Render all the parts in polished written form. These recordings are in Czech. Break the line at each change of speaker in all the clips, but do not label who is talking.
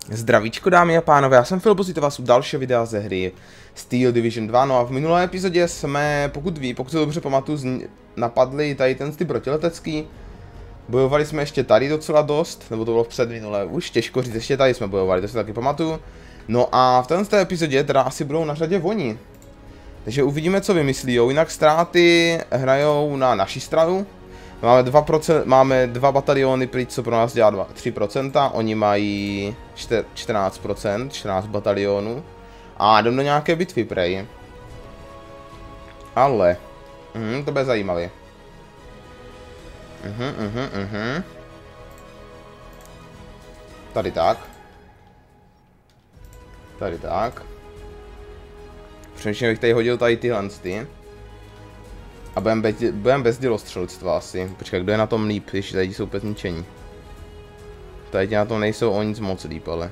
Zdravíčko dámy a pánové, já jsem Filip, vítám vás u dalšího videa ze hry Steel Division 2, no a v minulé epizodě jsme, pokud se dobře pamatuju, napadli tady ty protiletecký. Bojovali jsme ještě tady docela dost, nebo to bylo v předminulé, už těžko říct, ještě tady jsme bojovali, to si taky pamatuju. No a v této epizodě teda asi budou na řadě oni. Takže uvidíme, co vymyslí, jinak ztráty hrajou na naší stranu. Máme 2 bataliony pryč, co pro nás dělá 3%, oni mají 14%, 14 batalionů. A jdem do nějaké bitvy, prej. Ale, to bude zajímavé. Tady tak. Tady tak. Přemýšlím, bych tady hodil tady tyhle ty. A budem bez dělostřelectva asi. Počkej, kdo je na tom líp, když tady jsou úplně zničení. Tady na tom nejsou o nic moc líp, ale.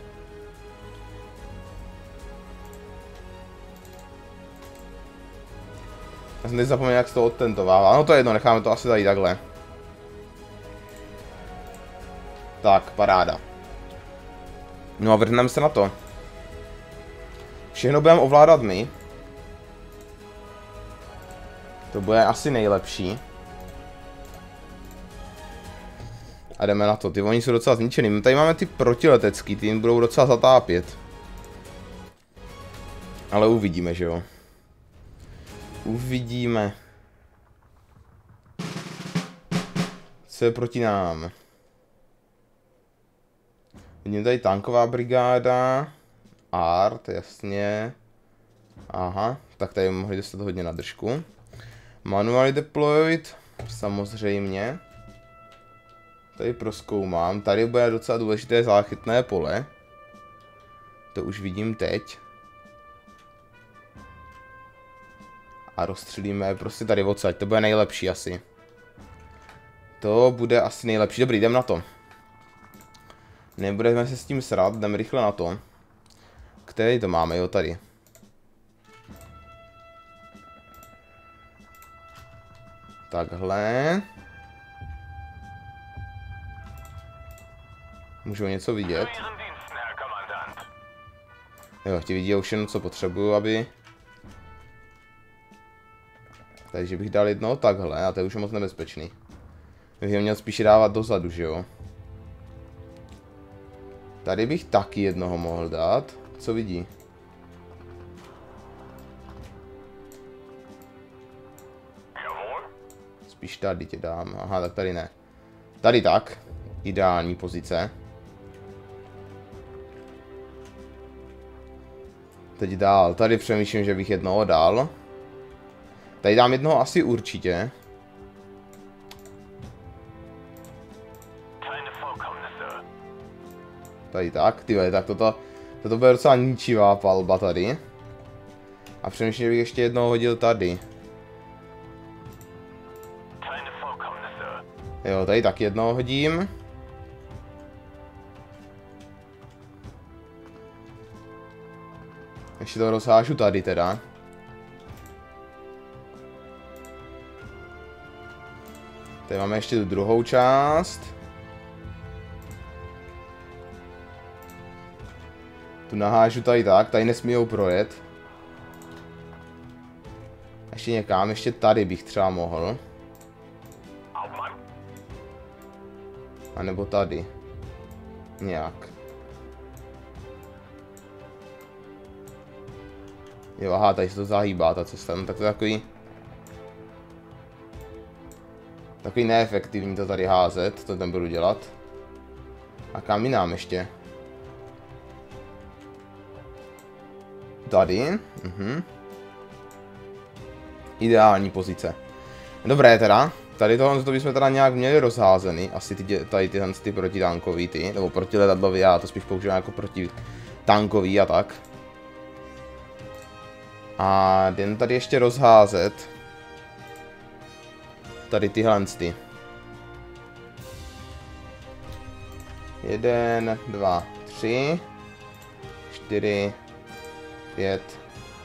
Já jsem teď zapomněl, jak se to odtentovává. No to je jedno, necháme to asi tady takhle. Tak, paráda. No a vrhneme se na to. Všechno budeme ovládat my. To bude asi nejlepší. A jdeme na to, ty oni jsou docela zničený. My tady máme ty protiletecký, ty jim budou docela zatápět. Ale uvidíme, že jo. Uvidíme. Co je proti nám? Vidím tady tanková brigáda. Art, jasně. Aha, tak tady mohli dostat hodně na držku. Manually deployed, samozřejmě. Tady prozkoumám. Tady bude docela důležité záchytné pole. To už vidím teď. A rozstřelíme prostě tady odsaď. To bude nejlepší asi. To bude asi nejlepší. Dobrý, jdem na to. Nebudeme se s tím srát, jdeme rychle na to. Který to máme? Jo, tady. Takhle. Můžu něco vidět? Jo, ti vidí už jenom, co potřebuju, aby... Takže bych dal jednoho takhle, a to je už moc nebezpečný. Bych je měl spíše dávat dozadu, že jo? Tady bych taky jednoho mohl dát. Co vidí? Spíš tady tě dám. Aha, tak tady ne. Tady tak. Ideální pozice. Teď dál. Tady přemýšlím, že bych jednoho dal. Tady dám jednoho asi určitě. Tady tak. Tyhle, tak toto bude docela ničivá palba tady. A přemýšlím, že bych ještě jednoho hodil tady. Jo, tady tak jednoho hodím. Ještě to rozhážu tady teda. Tady máme ještě tu druhou část. Tu nahážu tady tak, tady nesmíjou projet. Ještě někam, ještě tady bych třeba mohl. A nebo tady. Nějak. Jo, aha, tady se to zahýbá ta cesta, no tak to je takový... Takový neefektivní to tady házet, to tam budu dělat. A kam jinam ještě? Tady, Ideální pozice. Dobré teda. Tady tohle to bychom teda nějak měli rozházený. Asi tady tyhle ty protitankový ty, nebo protiletadlový, já to spíš používám jako protitankový a tak. A jdem tady ještě rozházet. Tady tyhle ty. 1, 2, 3, 4, 5,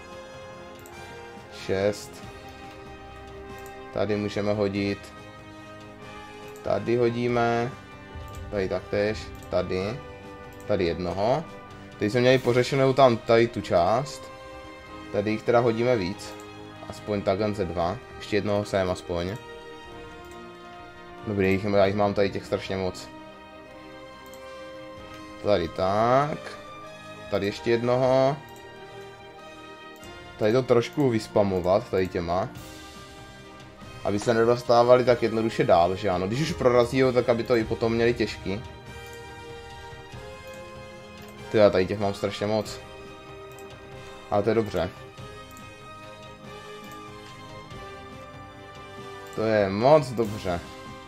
6. Tady můžeme hodit. Tady hodíme. Tady taktéž. Tady. Tady jednoho. Teď jsme měli pořešenou tam tady tu část. Tady jich teda hodíme víc. Aspoň takhle ze 2. Ještě jednoho sem aspoň. Dobrý, já jich mám tady těch strašně moc. Tady tak. Tady ještě jednoho. Tady to trošku vyspamovat, tady těma. Aby se nedostávali tak jednoduše dál, že ano. Když už prorazí ho, tak aby to i potom měli těžký. Tyhle, tady těch mám strašně moc. Ale to je dobře. To je moc dobře.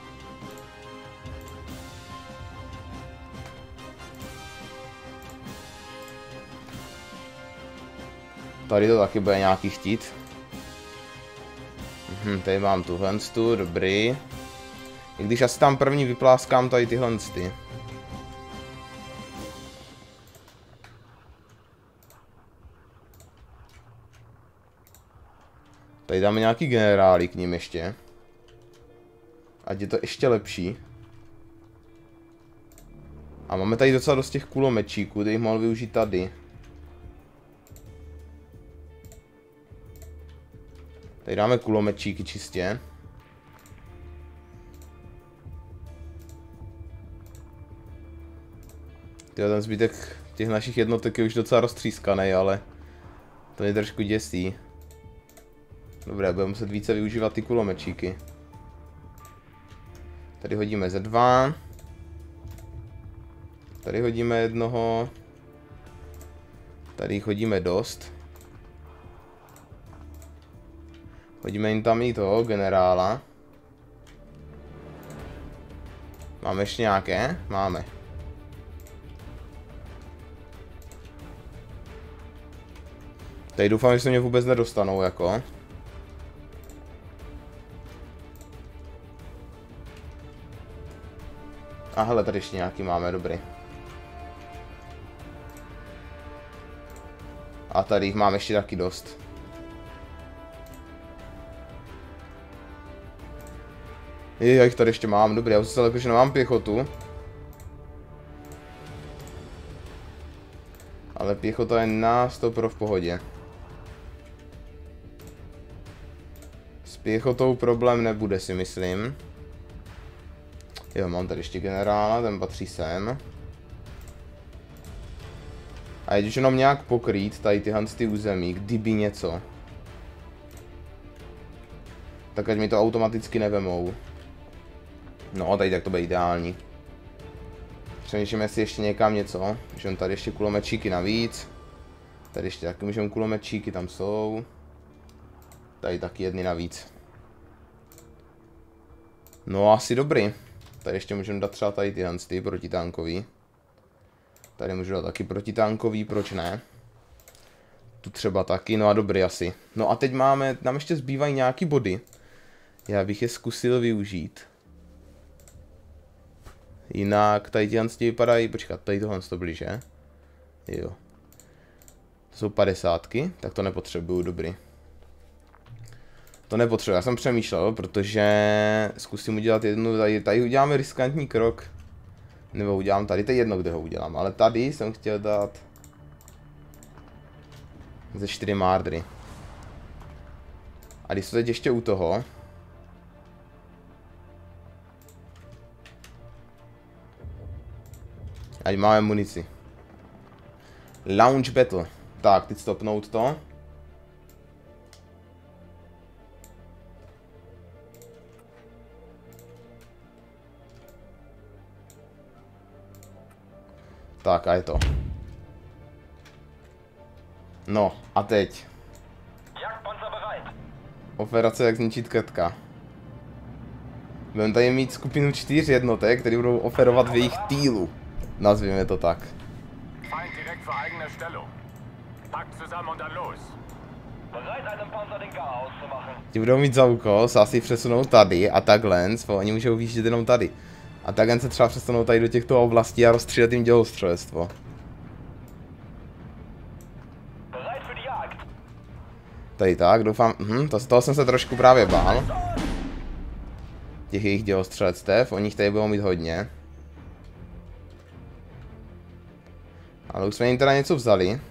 Tady to taky bude nějaký chtít. Tady mám tuhle, dobrý. I když asi tam první vypláskám tady tyhle. Tady dáme nějaký generály k ním ještě. Ať je to ještě lepší. A máme tady docela dost těch kulomečíků, který mohl využít tady. Tady dáme kulomečíky čistě. Tyjo, ten zbytek těch našich jednotek je už docela roztřískaný, ale to mě trošku děsí. Dobré, budeme muset více využívat ty kulomečíky. Tady hodíme ze 2. Tady hodíme jednoho. Tady hodíme dost. Hodíme jim tam i toho generála. Máme ještě nějaké? Máme. Tady doufám, že se mě vůbec nedostanou, jako. A hele, tady ještě nějaký máme, dobrý. A tady jich mám ještě taky dost. Já jich tady ještě mám, dobrý, já už se že nemám pěchotu. Ale pěchota je na 100% v pohodě. S pěchotou problém nebude, si myslím. Jo, mám tady ještě generála, ten patří sem. A když jenom nějak pokrýt tady tyhle ty území, kdyby něco. Tak ať mi to automaticky nevemou. No, tady tak to bude ideální. Přemýšlíme si ještě někam něco. Můžeme tady ještě kulomečíky navíc. Tady ještě taky můžeme kulomečíky, tam jsou. Tady taky jedny navíc. No, asi dobrý. Tady ještě můžeme dát třeba tady tyhle protitankový. Tady můžu dát taky protitankový, proč ne? Tu třeba taky, no a dobrý asi. No a teď máme, nám ještě zbývají nějaký body. Já bych je zkusil využít. Jinak tady tyhle vypadají, počkat, tady tohle to blíže. Jo. To jsou 50, tak to nepotřebuju, dobrý. To nepotřebuji, já jsem přemýšlel, protože zkusím udělat jednu, tady uděláme riskantní krok. Nebo udělám tady, to je jedno, kde ho udělám, ale tady jsem chtěl dát ze 4 márdry. A když jsou teď ještě u toho, ať máme munici. Launch battle. Tak, teď stopnout to. Tak a je to. No a teď. Operace jak zničit krtka. Budeme tady mít skupinu 4 jednotek, které budou operovat v jejich týlu. Nazvěme to tak. Ti budou mít za úkol se asi přesunout tady a takhle, oni můžou výjíždět jenom tady. A takhle se třeba přesunou tady do těchto oblastí a rozstřílet jim dělostřelectvo. Tady tak, doufám, z toho jsem se trošku právě bál. Těch jejich dělostřelectev, oni jich tady budou mít hodně. Ale už jsme jim teda něco vzali.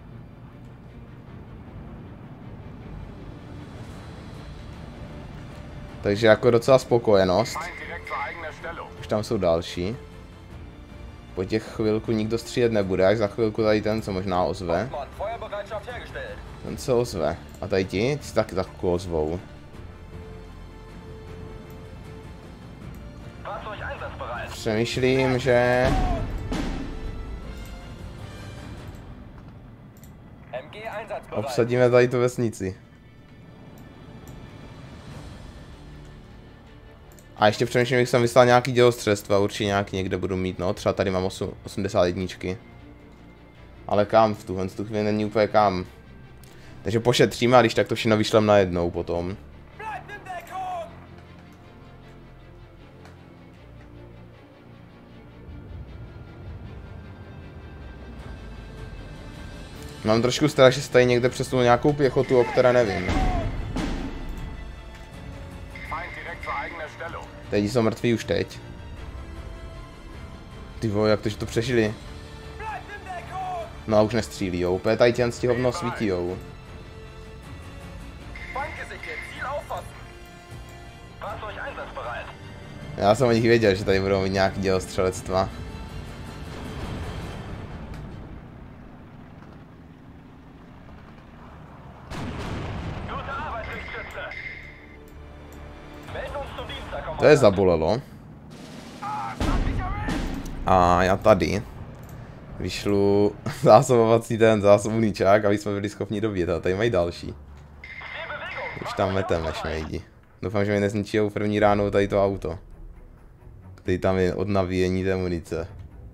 Takže jako docela spokojenost. Už tam jsou další. Po těch chvilku nikdo střílet nebude, až za chvilku tady ten, co možná ozve. Ten se ozve. A tady ti se taky takovou ozvou. Přemýšlím, že... obsadíme tady tu vesnici. A ještě přemýšlím, že jsem vyslal nějaký dělostřelstva, určitě nějaký někde budu mít, no, třeba tady mám 81. Ale kam, v tuhle chvíli není úplně kam. Takže pošetříme a když tak to všechno vyšlem najednou potom. Mám trošku strach, že se tady někde přesunul nějakou pěchotu, o které nevím. Teď jsou mrtví už teď. Ty vole, jak to, že to přežili? No a už nestřílí, úplně tady těn stihovno svítijou. Já jsem o nich věděl, že tady budou mít nějaký dělostřelectva. To je zabolelo. A já tady vyšlu zásobovací ten zásobníčák, aby jsme byli schopni dobít. A tady mají další. Už tam meteme šmejdi. Doufám, že mi nezničí v první ráno tady to auto. Který tam je od nabíjení té munice.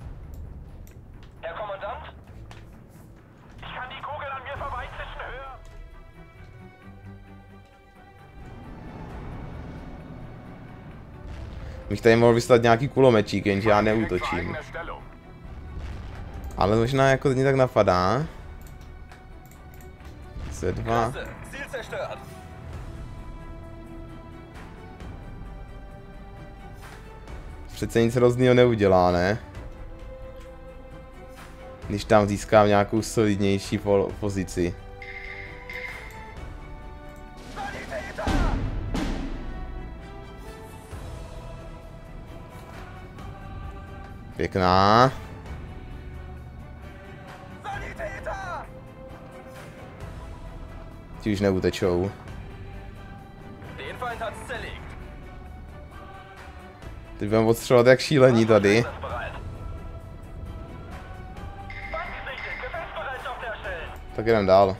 Bych tady mohl vyslat nějaký kulomečík, jenže já neútočím. Ale možná jako mě tak napadá. C2. Přece nic rozdného neudělá, ne? Když tam získám nějakou solidnější pozici. Pěkná. Ti už neutečou. Teď budeme odstřelovat jak šílení tady. Tak jdem dál.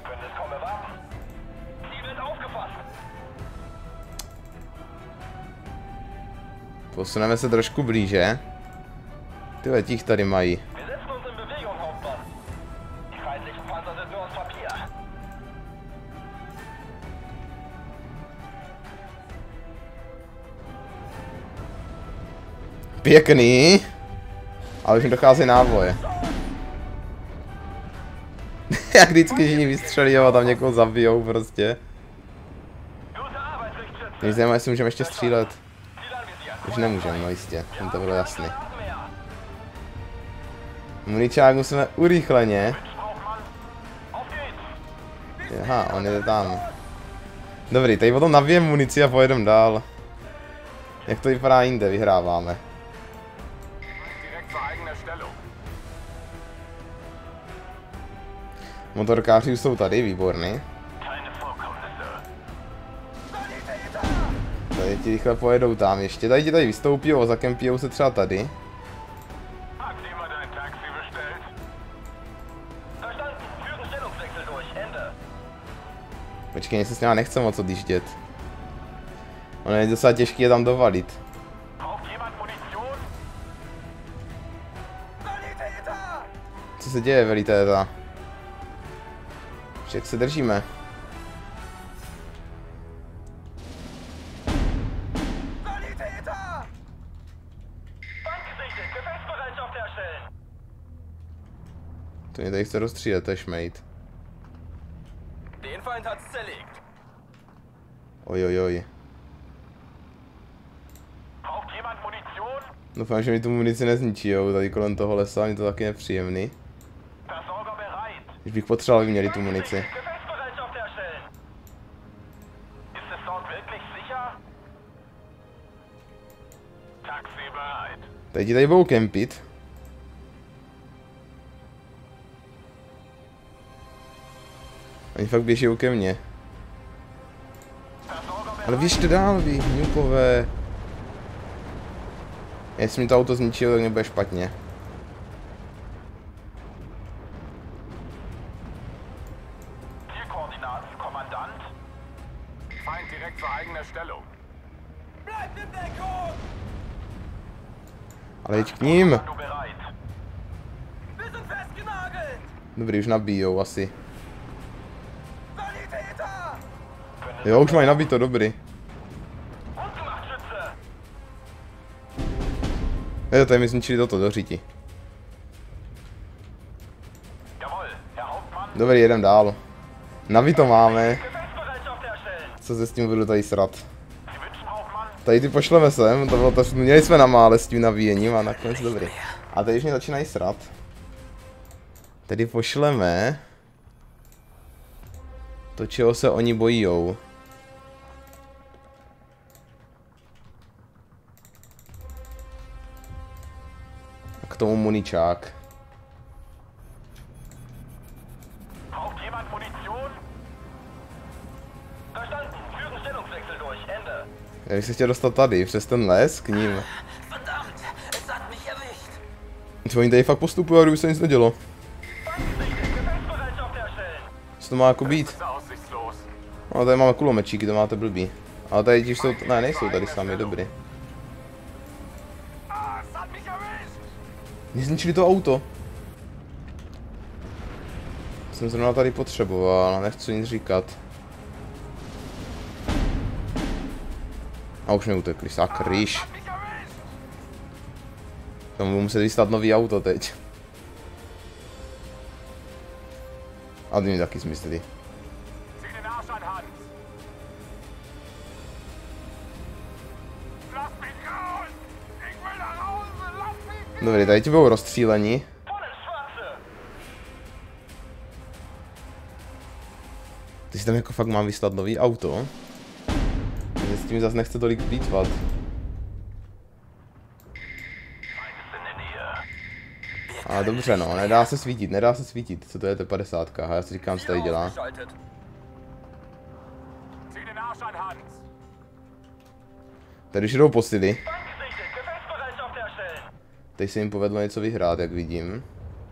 Posuneme se trošku blíže. Tyhle těch tady mají. Pěkný. Ale už mi dochází náboje. Jak vždycky všichni vystřelí a tam někoho zabijou prostě. Mě zajímá, jestli můžeme ještě střílet. Už nemůžeme, no jistě, to bylo jasný. Muničák musíme urychleně. Aha, on jde tam. Dobrý, tady potom nabijem munici a pojedeme dál. Jak to vypadá jinde, vyhráváme. Motorkáři už jsou tady, výborný. Tady ti rychle pojedou tam ještě, tady ti tady vystoupí a zakempijou se třeba tady. Počkej, mě se s něma nechce moc odjíždět. Ono je docela těžké je tam dovalit. Co se děje, velitéta? Jak se držíme? To mě tady chce rozstřílet, to je šmejt. Ojojoj. Doufám, že mi tu munici nezničí, jo, tady kolem toho lesa, je to taky nepříjemný. Když bych potřeboval vyměnit tu munici. Teď ti tady budou kempit. Oni fakt běží ke mně. Ale běžte dál, vy hňukové. Jestli mi to auto zničilo, tak nebude špatně. Ale jeď k ním. Dobrý, už nabíjou asi. Jo, už mají nabito, dobrý. Jo, tady mi zničili toto do řiti. Dobrý, jedem dál. Nabito máme. Co se s tím budu tady srat? Tady ty pošleme sem, to bylo to, měli jsme na mále s tím nabíjením a nakonec dobrý. A tady už mě začínají srat. Tady pošleme to, čeho se oni bojijou. A k tomu muničák. Já bych se chtěl dostat tady, přes ten les, k ním. Oni tady fakt postupují, kdyby se nic nedělo. Co to má jako být? No, tady máme kulomečíky, to máte blbý. Ale tady ti jsou, ne, nejsou tady sami, dobrý. Mě zničili to auto. Jsem zrovna tady potřeboval, nechci nic říkat. A už neutekli, sakryš. Tomu budu muset vystát nový auto teď. A ty mi taky smyslí. Dobrý, tady ti budou rozstříleni. Ty si tam jako fakt mám vyslat nový auto. Takže s tím zase nechce tolik plýtvat. A dobře no, nedá se svítit, co to je T50, a já si říkám, co tady dělá. Tady už jdou posily. Teď se jim povedlo něco vyhrát, jak vidím.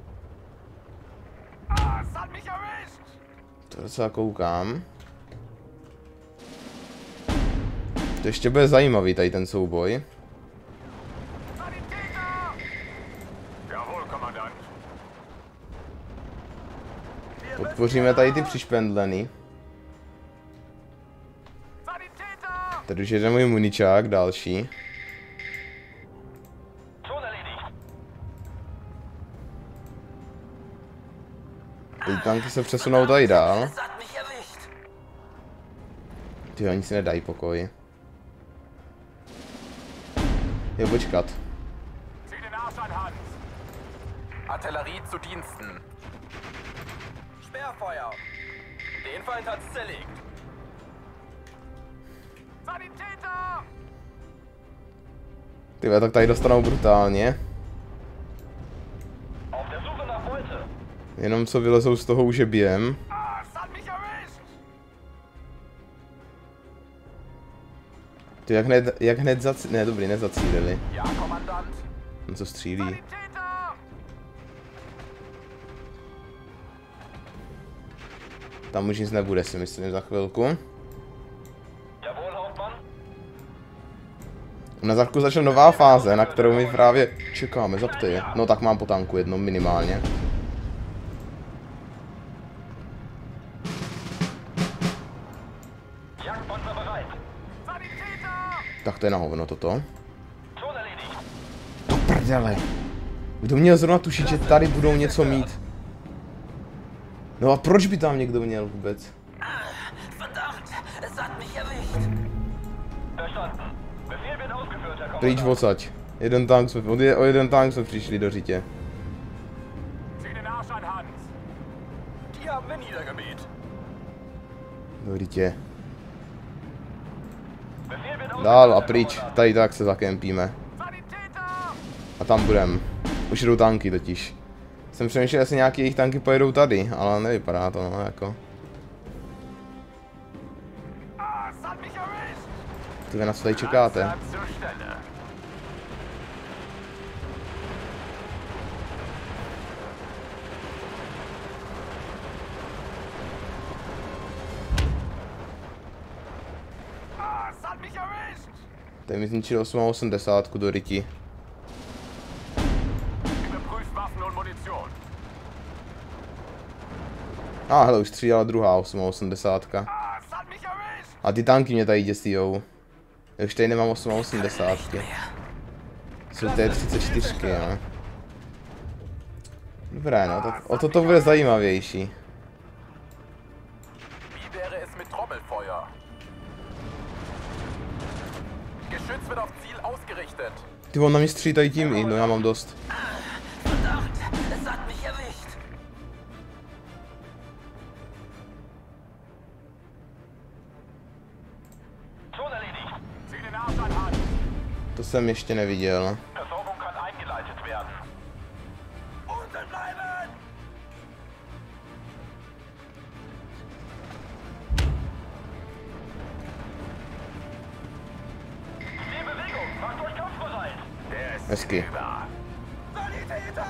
To docela koukám. To ještě bude zajímavý tady ten souboj. Podpoříme tady ty přišpendlený. Tady už jede můj muničák, další. Ty tanky se přesunou tady dál. Ty oni si nedají pokoj. Jo, počkat.
Artillerie zu Diensten. Sperrfeuer. Den Feind hat's zerlegt. Sanitäter!
Ty tak tady dostanou brutálně. Jenom co vylezou z toho už je během. Ty jak hned ne, dobrý, nezacílili. No co střílí. Tam už nic nebude, si myslím, za chvilku. Na zadku začala nová fáze, na kterou my právě čekáme, zapty. No tak mám po tanku jedno minimálně. Tak to je na hovno toto. To prdele. Kdo měl zrovna tušit, že tady budou něco mít? No a proč by tam někdo měl vůbec? Pryč odsaď. O jeden tank jsme přišli do řitě.
Die haben wir niedergemäht.
Dítě.
Befehl wird
Dál a pryč, tady tak se zakempíme.
Sanitäter!
A tam budem. Už jdou tanky totiž. Jsem přemýšlel, jestli nějaký jejich tanky pojedou tady, ale nevypadá to, no jako.
Es hat mich erwischt!
Ty vy na co tady čekáte?
Langsam zur Stelle. Es hat mich erwischt!
Tady mi zničili 880 do ryti.
Überprüft Waffen und Munition.
A hele, už střídala druhá 880.
Es hat mich erwischt!
A ty tanky mě tady děsijou. Já už tady nemám 880. Jsou T34, no. Dobré, no, tak o to bude zajímavější.
Wie wäre es mit Trommelfeuer? Geschütz wird auf Ziel ausgerichtet.
Ty on na mě střídají tím i, no já mám dost.
Verdammt, es hat mich erwischt. Schon erledigt. Zieh den Arsch an Hand.
To jsem ještě neviděl.
Versorgung kann eingeleitet werden. Unten bleiben! Die Bewegung, macht euch kampfbereit. Der ist
Hezky.
über. Sanitäter!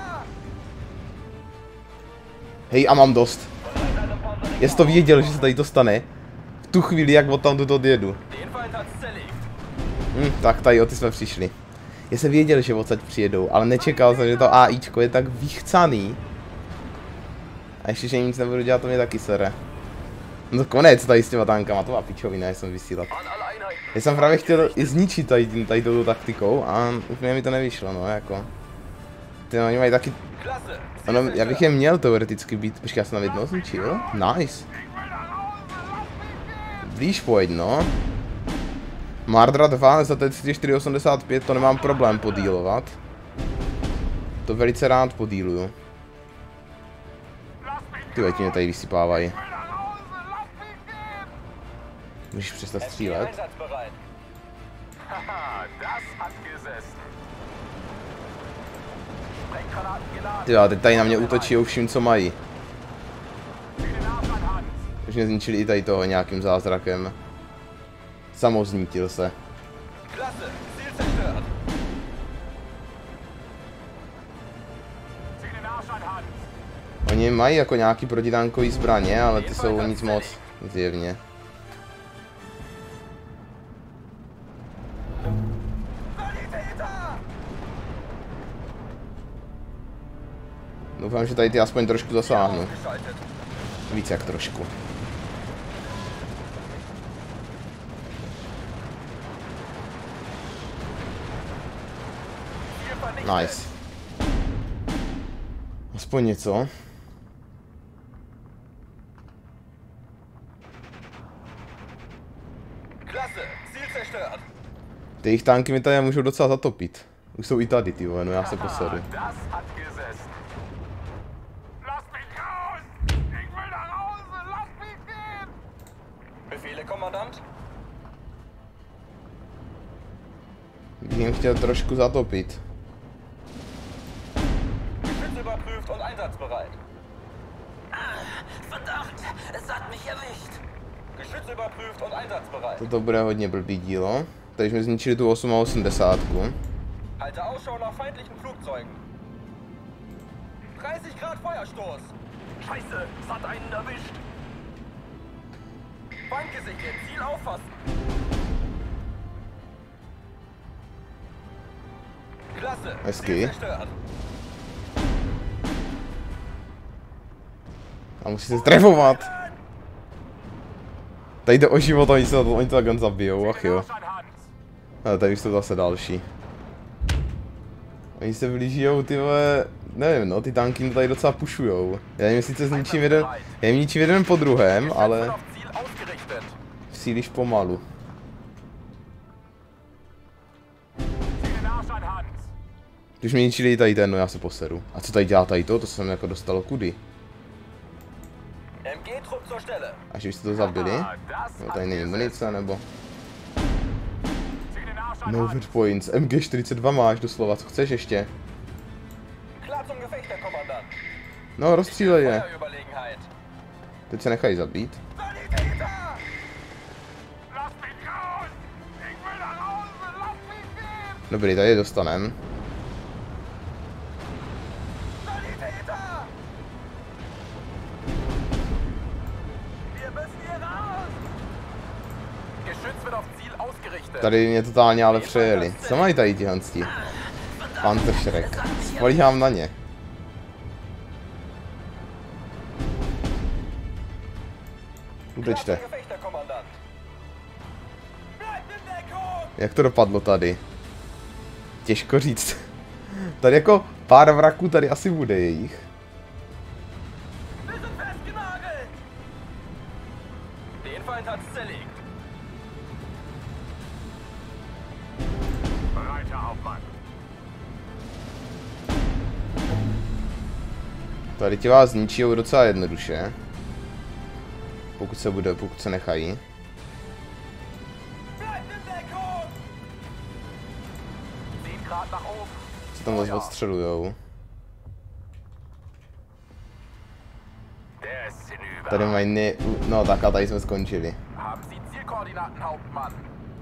Hej, a mám dost. Jestli to věděl, že se tady to stane. V tu chvíli, jak od tam tuto odjedu.
Den Feind hat's zerlegt.
Tak tady o ty jsme přišli. Já jsem věděl, že odsaď přijedou, ale nečekal jsem, že to AIčko je tak vychcaný. A ještě, že nic nebudu dělat, to mě taky sere. No konec tady s těma tankama, to má pičovina, já jsem vysílat.
An alle Einheiten.
Já jsem právě chtěl i zničit tady touto taktikou a úplně mi to nevyšlo, no jako. Ty oni mají taky...
Klasse.
Ono, já bych je měl teoreticky být, počkej, já jsem tam jednou zničil, nice. Blíž pojď, no. Mardra 2 za T3485 to nemám problém podílovat. To velice rád podíluju. Ty ti mě tady vysypávají. Můžeš přestat střílet?
Einsatzbereit. Haha, das hat gesessen. Sprenggranaten geladen.
Ty jo, teď tady na mě útočí vším, co mají.
Zieh den Arsch an Hand.
Už mě zničili i tady toho nějakým zázrakem. Samoznítil se.
Klasse. Ziel zerstört. Zieh den Arsch an Hand.
Oni mají jako nějaký protitankový zbraně, ale ty jsou nic moc, zjevně.
Sanitäter!
Doufám, že tady ty aspoň trošku zasáhnu.
Ausgeschaltet.
Víc jak trošku.
Ziel vernichtet.
Nice. Aspoň něco.
Klasse. Ziel zerstört.
Ty jejich tanky mi tady můžou docela zatopit. Už jsou i tady, ty vole, no já se posedu.
Das hat gesessen. Lass mich raus! Ich will nach Hause! Lass mich gehen! Befehle, Kommandant?
Bych jim chtěl trošku zatopit.
Geschütz überprüft und einsatzbereit.
Verdammt, es hat mich erwischt.
Geschütz überprüft und einsatzbereit.
Toto bude hodně blbý dílo. Tady jsme zničili tu 880.
Halte Ausschau nach feindlichen Flugzeugen. 30 Grad Feuerstoß. Scheiße, es hat einen erwischt. Feind gesichtet, Ziel auffassen. Klasse,
Hezky.
Ziel zerstört.
A musí se strefovat. Tady jde o život, oni to takhle zabijou, ach jo. Ale tady už jsou zase další. Oni se blížijou, ty vole, nevím no, ty tanky tady docela pušujou. Já jim sice zničím jeden, já jim ničím jeden po druhém, ale příliš pomalu. Když mi ničili tady ten, no já se poseru. A co tady dělá tady to? To jsem jako dostalo kudy.
MG-Trupp zur Stelle.
Až už jste to zabili? No, tady není munice, nebo? No hit points, MG42 máš doslova, co chceš ještě?
Klar zum Gefecht, Herr Kommandant.
No, rozstřílej je.
Feuerüberlegenheit.
Teď se nechají zabít.
Sanitäter! Lass mich raus! Ich will nach Hause! Lass mich gehen!
Dobrý, tady je dostanem.
Sanitäter! Wir müssen hier raus!
Geschütz wird auf Ziel ausgerichtet.
Tady mě totálně ale přejeli. Co mají tady tihanstí? Panzerschreck. Spolíhám na ně. Utečte.
Gefecht, Herr Kommandant.
Bleibt in Deckung!
Jak to dopadlo tady? Těžko říct. Tady jako pár vraků tady asi bude jejich.
Wir sind festgenagelt!
Den Feind hat's zerlegt.
Bereit, Herr Hauptmann.
Tady ti vás zničí docela jednoduše. Pokud se nechají.
Bleibt in Deckung!
10 Grad nach oben.
Co tam zase odstřelujou?
Der ist hinüber.
Tady mají no tak a tady jsme skončili.
Haben Sie Zielkoordinaten, Hauptmann?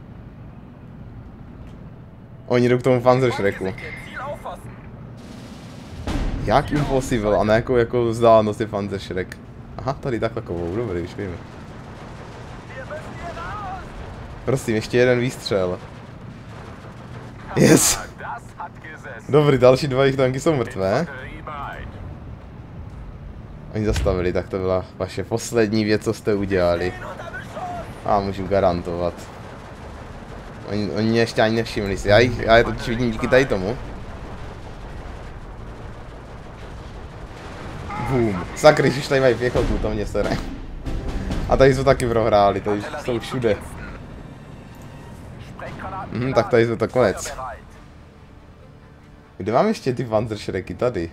Oni jdou k tomu Panzerschrecku.
Ihr Ziel auffassen.
Jak impossible a ne jako vzdálenost je Panzerschreck. Aha, tady takovou, dobrý, už víme.
Wir müssen hier raus!
Prosím, ještě jeden výstřel. Yes!
Das hat gesessen.
Dobrý, další dva jejich tanky jsou mrtvé.
Batterie bereit.
Oni zastavili, tak to byla vaše poslední věc, co jste udělali. A můžu garantovat. Oni mě ještě ani nevšimli si, já je totiž vidím díky tady tomu. Boom. Sakry, už tady mají pěchotu, to mě sere. A tady jsou taky prohráli, tady jsou všude. Tak tady jsou to konec. Kde mám ještě ty Panzerschrecky? Tady.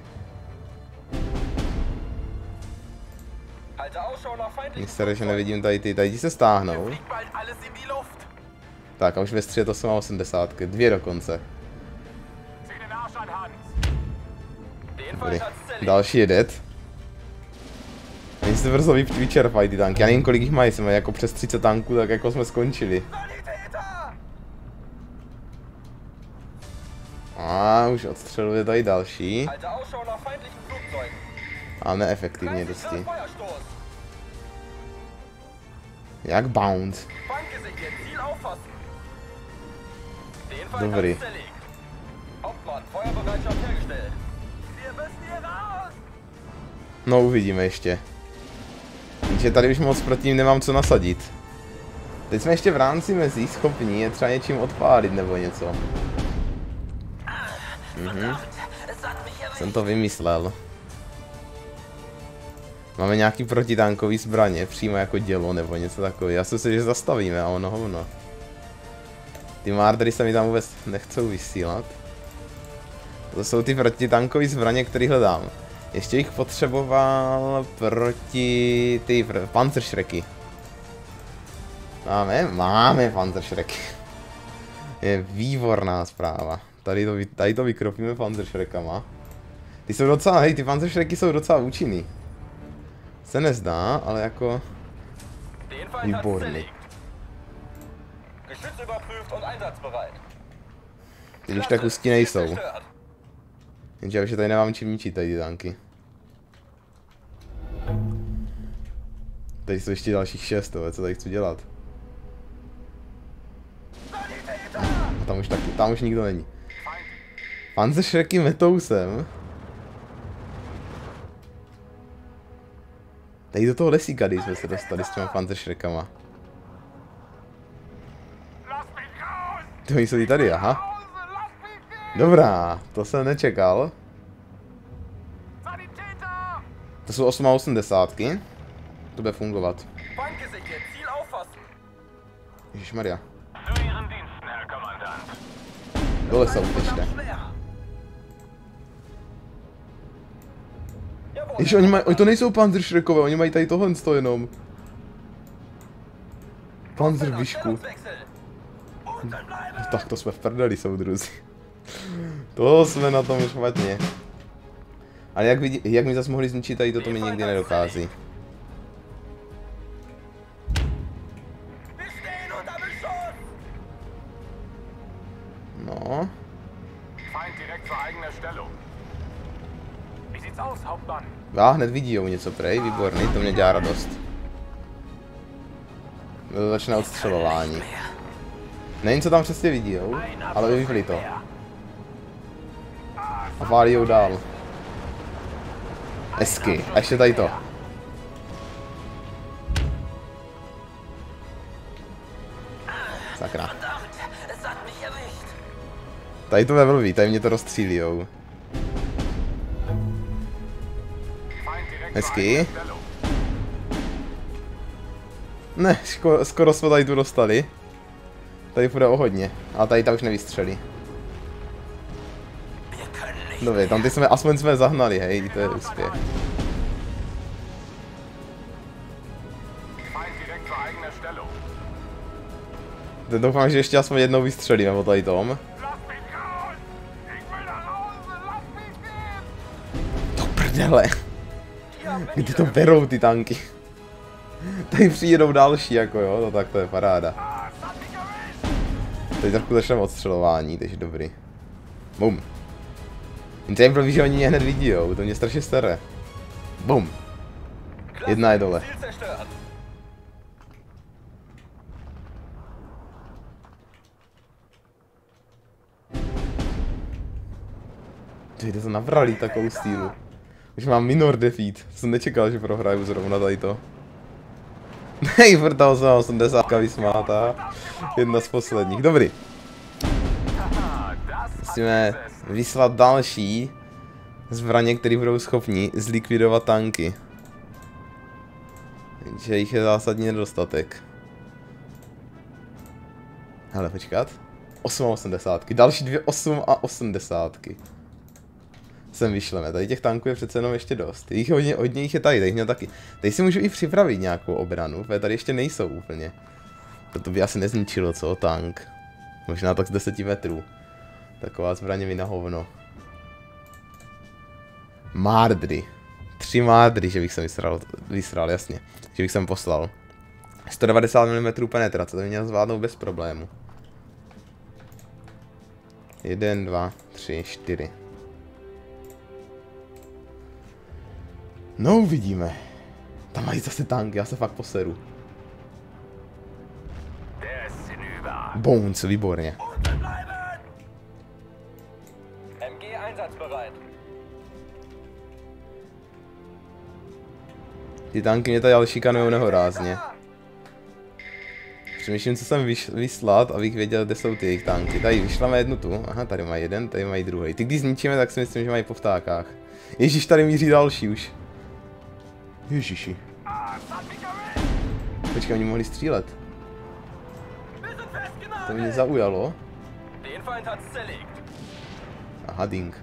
Halte Ausschau nach feindlichen
Mě sere, že nevidím tady se stáhnou.
Fliegt bald alles in die Luft.
Tak a už ve střed to jsou 80, dvě dokonce.
Zieh den Arsch an, Hans.
Den
Dobrý.
Feind hat's zerlegt.
Další je dead. Oni se brzo vyčerpají ty tanky, já nevím kolik jich mají, jsme jako přes 30 tanků, tak jako jsme skončili.
Sanitäter!
A už odstřeluje tady další.
Halte Ausschau nach feindlichen Flugzeugen.
A neefektivně
Greifen Sie
dosti.
nach Feuerstoß.
Jak bounce.
Fange sich ihr Ziel auffassen. Den Feind
Dobrý.
hat's zerlegt. Hauptmann, Feuerbereitschaft hergestellt.
Wir müssen hier raus!
No uvidíme ještě. Takže tady už moc proti ním nemám co nasadit. Teď jsme ještě v rámci mezí schopní je třeba něčím odpálit nebo něco. Jsem to vymyslel. Máme nějaký protitankový zbraně, přímo jako dělo nebo něco takové. Já si myslím, že zastavíme a ono hovno. Ty mardery se mi tam vůbec nechcou vysílat. To jsou ty protitankové zbraně, které hledám. Ještě jich potřeboval proti ty Panzerschrecky. Máme Panzerschrecky. Je výborná zpráva. Tady to vykropíme Panzerschreckama. Ty jsou docela, hej, ty Panzerschrecky jsou docela účinný. Se nezdá, ale jako
Den Feind hat's
výborný.
zerlegt. Geschütz überprüft und einsatzbereit.
Ty když tak hustí nejsou.
Zerstört.
Jenže já už tady nemám čím ničit tady ty tanky. Tady jsou ještě dalších 6, co tady chci dělat. A tam už nikdo není. Panzerschrecky metou sem. Tady do toho lesíka, když jsme se dostali s těma Panzerschreckama.
Lass mich raus!
To oni jsou i tady, aha.
Hause! Lass mich gehen!
Dobrá, to jsem nečekal.
Sanitäter!
To jsou 880. To bude fungovat.
Fange sich ihr Ziel auffassen.
Ježišmarja.
Zu Ihren Diensten, Herr Kommandant.
Dole se utečte.
Schwer.
Jež, oni mají, to nejsou Panzerschreckové, oni mají tady tohle jenom. Panzerwischku. Tak to jsme v prdeli, soudruzi. To jsme na tom špatně. Ale jak mi zase mohli zničit, tady toto mi nikdy nedochází. No. Já hned vidí něco, prej, výborný, to mě dělá radost. To začne odstřelování. Nevím, co tam přesně vidí, ale vyvili to. A válí dál. Esky. A ještě tady to. Sakra. Tady to vevlví, tady mě to rozstřílijou. Hezky. Ne, skoro jsme tady tu dostali. Tady půjde o hodně, ale tady ta už nevystřelí. Dobře, tam ty jsme, aspoň jsme zahnali, hej, to je úspěch. Teď doufám, že ještě aspoň jednou vystřelíme o tady tom. To prdele. Kdy to berou ty tanky? Tady přijedou další, jako jo, no tak to je paráda. Teď trochu začneme odstřelování, takže dobrý. Bum. Jenže pro že oni mě hned vidí, jo, to mě strašně staré. Bum. Jedna je dole. Jde to navrali takovou stílu. Už mám minor defeat, jsem nečekal, že prohraju zrovna tady to. Hej, vrta 80 vysmátá. Jedna z posledních, dobrý. Musíme vyslat další zbraně, které budou schopni zlikvidovat tanky. Takže jich je zásadně nedostatek. Hele, počkat. 8,80. Další dvě 8,80. Sem vyšleme. Tady těch tanků je přece jenom ještě dost. Hodně jich je tady měl taky. Tady si můžu i připravit nějakou obranu, protože tady ještě nejsou úplně. To by asi nezničilo, co? Tank. Možná tak z 10 metrů. Taková zbraně mi na hovno. Márdry. 3 márdry, že bych sem vysral, jasně. Že bych sem poslal. 190 mm penetrace, to by měl zvládnout bez problému. 1, 2, 3, 4. No, uvidíme. Tam mají zase tanky, já se fakt poseru. Bones, výborně. Ty tanky mě tady ale šikanujou nehorázně. Přemýšlím, co jsem vyslat, abych věděl, kde jsou ty jejich tanky. Tady vyšleme jednu tu. Aha, tady mají jeden, tady mají druhý. Ty když zničíme, tak si myslím, že mají po vtákách. Ježíš, tady míří další už. Ježiši. Počkej, oni mohli střílet. To mě zaujalo. Aha, ding.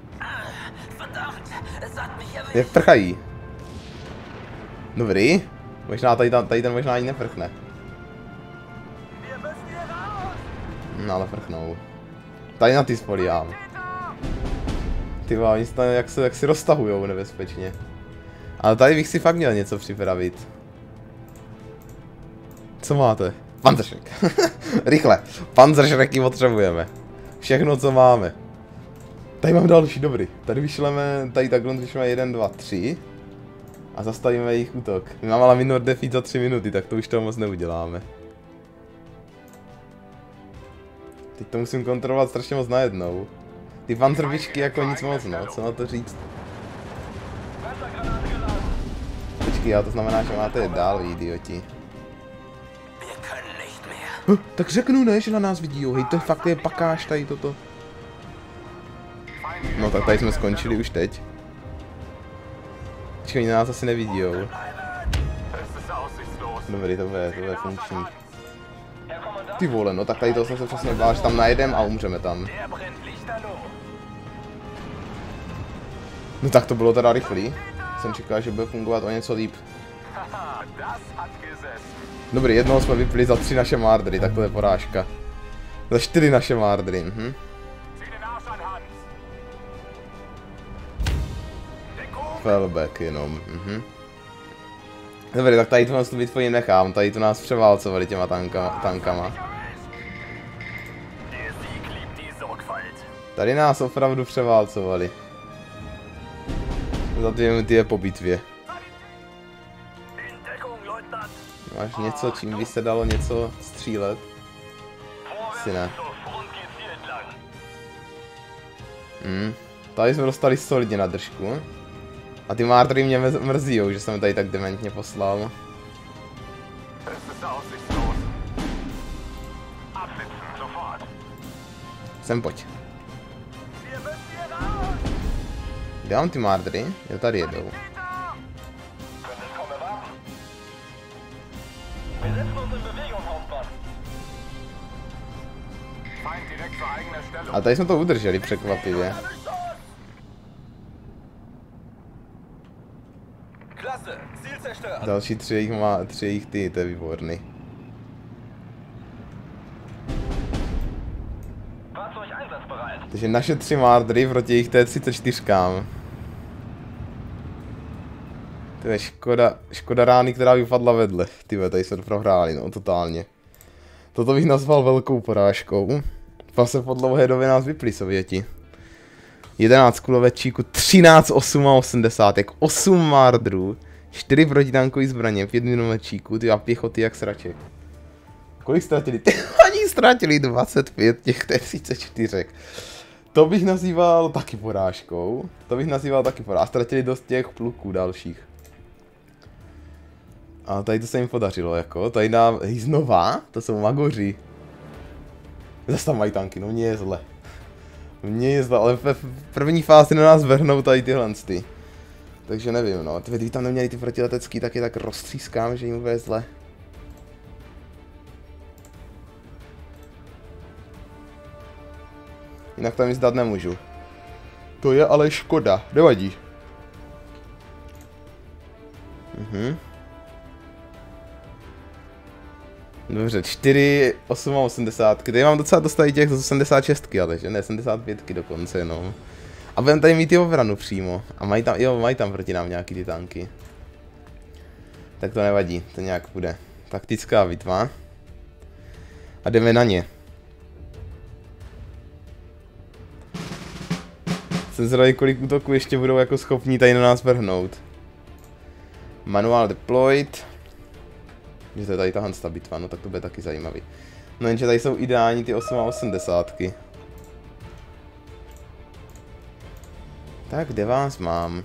Je prchají. Dobrý. Možná tady ten možná ani neprchne. No ale prchnou. Tady na ty spolíhám. Ty oni se tam jak si roztahujou nebezpečně. Ale tady bych si fakt měl něco připravit. Co máte? Panzerschreck. Rychle. Panzerschrecky potřebujeme. Všechno, co máme. Tady mám další, dobrý. Tady vyšleme, tady takhle vyšleme 1, 2, 3. A zastavíme jejich útok. My máme ale minor defeat za 3 minuty, tak to už toho moc neuděláme. Teď to musím kontrolovat strašně moc najednou. Ty panzerwischky jako nic moc, no, co na to říct. Počkej, ale to znamená, že máte je dál, idioti. Tak řeknu, ne, že na nás vidí, hej, to je fakt je pakáš tady toto. No tak tady jsme skončili už teď. Počkej, oni na nás asi nevidí, jo. Dobrý, to bude funkční. Ty vole, no tak tady to jsem se přesně bál, že tam najedem a umřeme tam. No tak to bylo teda rychlý. Jsem čekal, že bude fungovat o něco líp.
Haha, das hat gesessen.
Dobrý, jednoho jsme vypili za 3 naše Mardry, tak to je porážka. Za 4 naše Mardry,
Zieh den Arsch an, Hans. Deckung!
Fellback jenom, Dobrý, tak tady tu bitvu jim nechám, tady tu nás převálcovali těma tankama.
Der Sieg liebt die Sorgfalt.
Tady nás opravdu převálcovali. Za 2 minuty je po bitvě.
In Deckung, Leutnant.
Máš něco, čím by se dalo něco střílet? Asi ne.
Zur Front geht's hier entlang.
Tady jsme dostali solidně na držku. A ty Mardry mě mrzí, že jsem tady tak dementně poslal.
Es ist aussichtslos. Absitzen, sofort.
Sem pojď.
Wir müssen hier raus.
Kde mám ty Mardry? Jo, tady jedou.
Können es kaum erwarten. Wir setzen uns in Bewegung, Hauptmann. Feind direkt zur eigenen Stellung.
A tady jsme to udrželi překvapivě.
Klasse, Ziel zerstört.
Další 3 jejich ty, to je výborný.
Fahrzeug einsatzbereit.
Takže naše 3 Mardry proti jejich T-34. To je škoda rány, která vypadla vedle. Tyve, tady jsme prohráli, no, totálně. Toto bych nazval velkou porážkou. Pak se po dlouhé době nás vypli Sověti. 11 kulovečíků, 13 88, 8 Mardrů, 4 protitankový zbraně, 5 minomečíků, ty a pěchoty jak sraček. Kolik ztratili? Oni ztratili 25 těch T-34. To bych nazýval taky porážkou. A ztratili dost těch pluků dalších. A tady to se jim podařilo, jako. Tady dá znova, to jsou magoři. Zase tam mají tanky, no mně je zle. Ale v první fázi na nás vrhnou tady tyhle ty. Takže nevím, no. Kdyby tam neměli ty protiletecký, tak je tak roztřískám, že jim bude zle. Jinak tam jim zdát nemůžu. To je ale škoda, nevadí. Dobře, 4 88. Tady mám docela dostat těch z 86, ale že ne, 75 dokonce jenom. A budeme tady mít i obranu přímo. A mají tam proti nám nějaký ty tanky. Tak to nevadí, to nějak bude. Taktická bitva. A jdeme na ně. Jsem zvědavý, kolik útoků ještě budou jako schopní tady na nás vrhnout. Manual deployed. Že to je tady tahle bitva, no tak to bude taky zajímavý. No jenže tady jsou ideální ty 88. Tak, kde vás mám?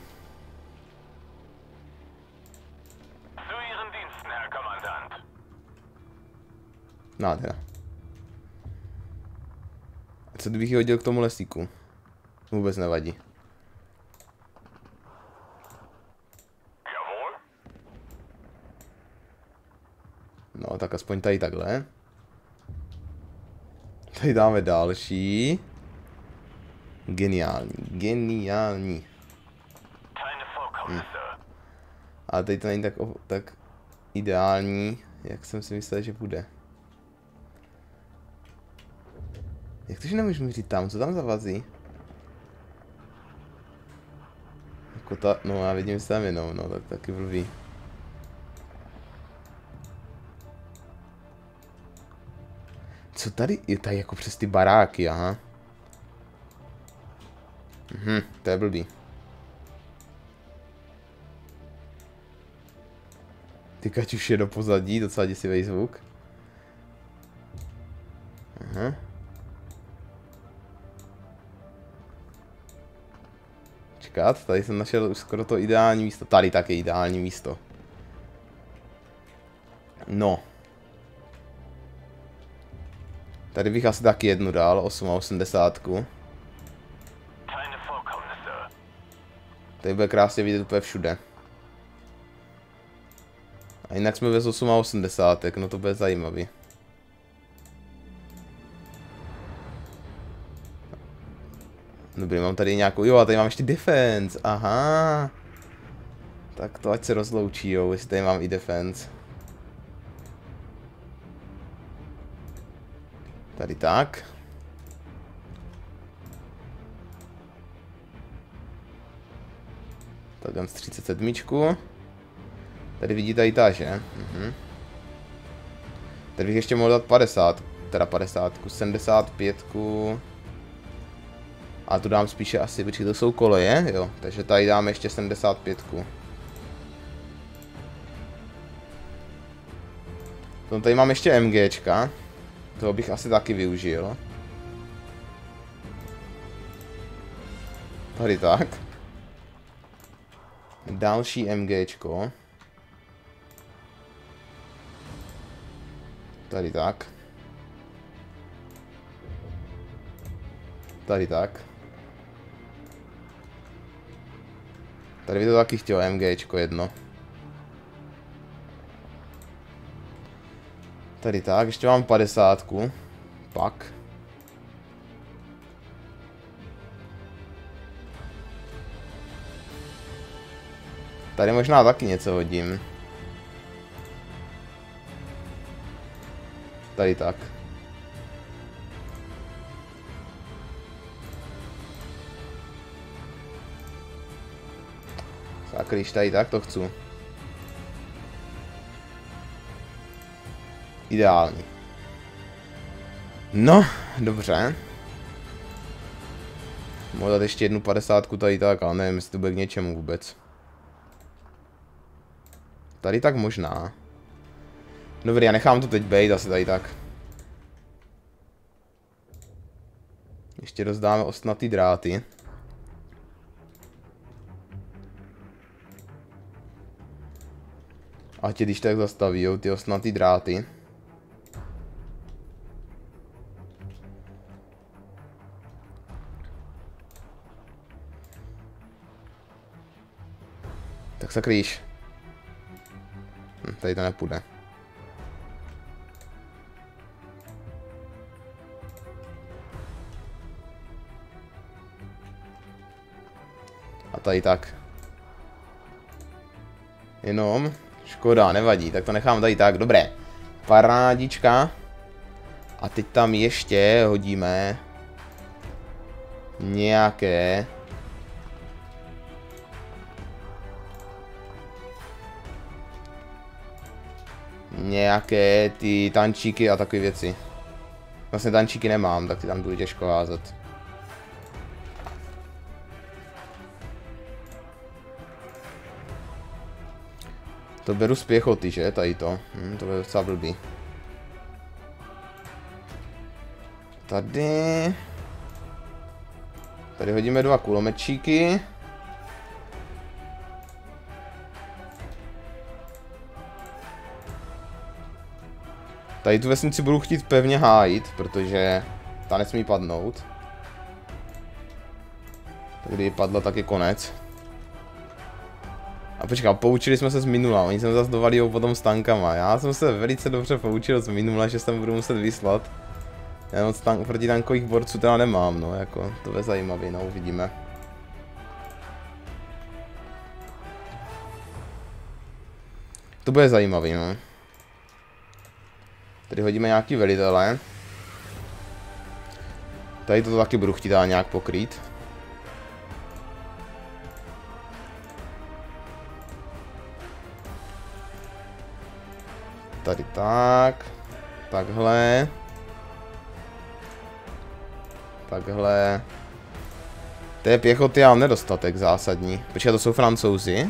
Zu Ihren Diensten, Herr Kommandant.
Nádhera. A co kdybych ji hodil k tomu lesíku? Vůbec nevadí.
Jawohl.
No, tak aspoň tady takhle. Tady dáme další. Geniální.
Keine Vorkommnisse.
Ale tady to není tak ideální, jak jsem si myslel, že bude. Jak to, že nemůžu mířit tam? Co tam zavazí? Jako ta, no já vidím, že tam jenom, no tak taky blbý. Co tady? Je tady jako přes ty baráky, aha. To je blbý. Ty Kaťuš je do pozadí, docela děsivý zvuk. Aha. Čekat, tady jsem našel už skoro to ideální místo. Tady také ideální místo. No. Tady bych asi taky jednu dal, 88.
Keine Vorkommnisse.
Tady bude krásně vidět úplně všude. A jinak jsme bez 88, no to bude zajímavý. Dobrý, mám tady nějakou, jo a tady mám ještě defense, aha. Tak to ať se rozloučí, jo, jestli tady mám i defense. Tady tak. Tak dám z 37. Tady vidíte i ta, že? Tady bych ještě mohl dát 50, teda 50, 75. A tu dám spíše asi, protože to jsou koleje, jo. Takže tady dáme ještě 75. Potom tady mám ještě MGčka. Toho bych asi taky využil. Tady tak. Další MGčko. Tady tak. Tady tak. Tady by to taky chtělo MGčko jedno. Tady tak, ještě mám 50. Pak. Tady možná taky něco hodím. Tady tak. Tak, když tady tak to chci. Ideální. No, dobře. Mohu dát ještě jednu 50 tady tak, ale nevím, jestli to bude k něčemu vůbec. Tady tak možná. Dobrý, já nechám to teď bejt, asi tady tak. Ještě rozdáme ostnatý dráty. A tě když tak zastaví, jo, ty ostnatý dráty. Tak sakrýš. Tady to nepůjde. A tady tak. Jenom. Škoda, nevadí, tak to nechám tady tak, dobré. Parádička. A teď tam ještě hodíme nějaké ty tančíky a takové věci. Vlastně tančíky nemám, tak ty tam budu těžko házet. To beru z pěchoty, že? Tady to. To bude docela blbý. Tady hodíme 2 kulometčíky. Tady tu vesnici budu chtít pevně hájit, protože ta nesmí padnout. Tak kdyby padla, tak je konec. A počkej, poučili jsme se z minula, oni se zase dovalí potom s tankama. Já jsem se velice dobře poučil z minula, že jsem budu muset vyslat. Já moc protitankových borců teda nemám, no, jako, to je zajímavý, no, uvidíme. To bude zajímavý, no. Tady hodíme nějaký velitele. Tady to taky budu chtít nějak pokrýt. Tady tak. Takhle. Takhle. To je pěchoty a nedostatek zásadní. Počkej, to jsou Francouzi.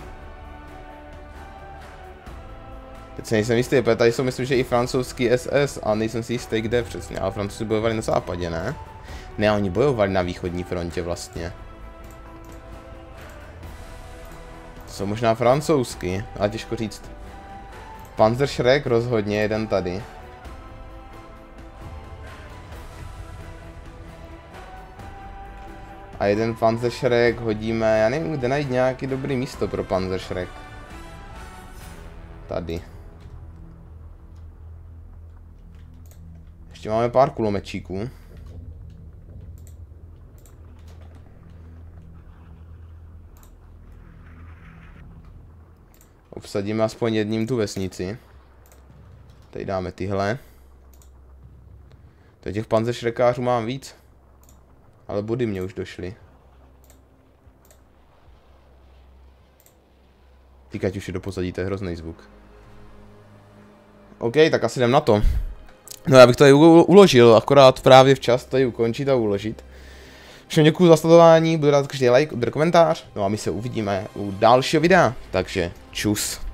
Teď se nejsem jistý, protože tady jsou, myslím, že i francouzský SS a nejsem si jistý, kde přesně, ale Francouzi bojovali na západě, ne? Ne, oni bojovali na východní frontě vlastně. To jsou možná francouzsky, ale těžko říct. Panzerschreck rozhodně, jeden tady. A jeden Panzerschreck hodíme, já nevím, kde najít nějaký dobrý místo pro Panzerschreck. Tady. Ještě máme pár kulomečíků. Obsadíme aspoň jedním tu vesnici. Tady dáme tyhle. To těch panzeršrekářů mám víc. Ale body mě už došly. Týkať už je do pozadí, to je hrozný zvuk. OK, tak asi jdem na to. No já bych to tady uložil, akorát právě včas tady ukončit a uložit. Všem děkuju za sledování, budu rád každý like, udr komentář. No a my se uvidíme u dalšího videa, takže čus.